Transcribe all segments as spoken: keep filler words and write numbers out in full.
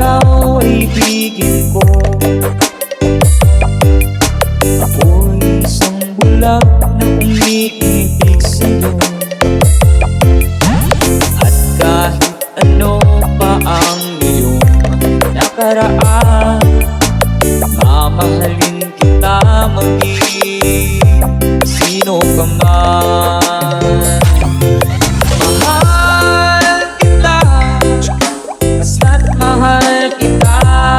ikaw ay ibigin ko. Ako'y isang bulag na umiibig sa'yo. At kahit ano pa ang iyong nakaraan, mamahalin kita maging sino ka man. Mahal kita, basta't mahal kita.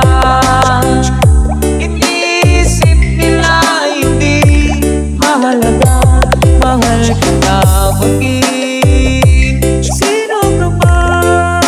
Iniisip nila hindi mahalaga, mahal kita maging sino ka man.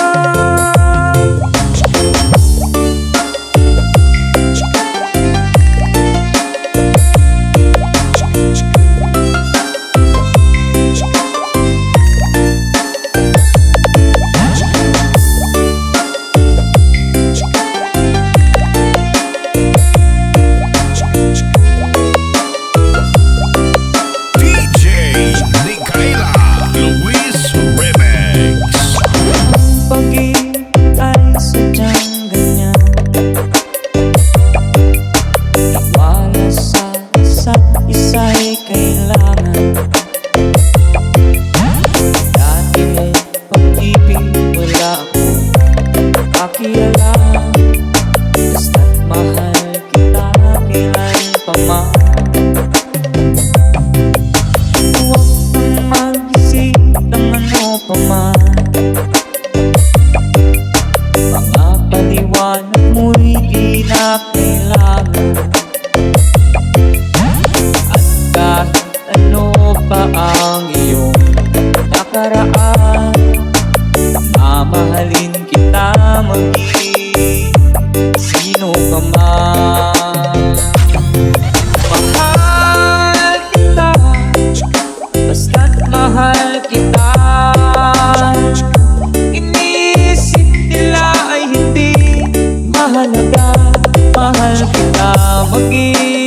Basta't mahal kita kailan pa man. Huwag kang mag-isip ng ano pa man. Mga paliwanag mo'y di na kailangan. At kahit ano pa ang iyong nakaraan, mamahalin kita maging sino ka man. Mahal kita, basta't mahal kita. Iniisip nila ay hindi mahalaga, mahal kita maging